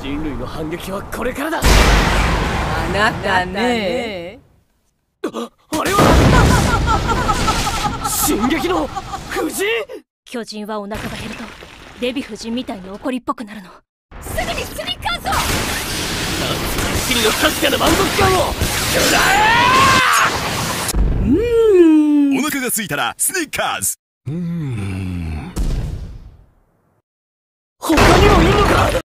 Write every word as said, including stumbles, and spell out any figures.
人類の反撃はこれからだ。 あなたね。 あ、あれは進撃の夫人。 巨人はお腹が減るとデヴィ夫人みたいに怒りっぽくなるの。すぐにスニッカーズを。 君の確かな満足感をくらえ。うーん、お腹が空いたらスニッカーズ。 うーん、他にもいるのか。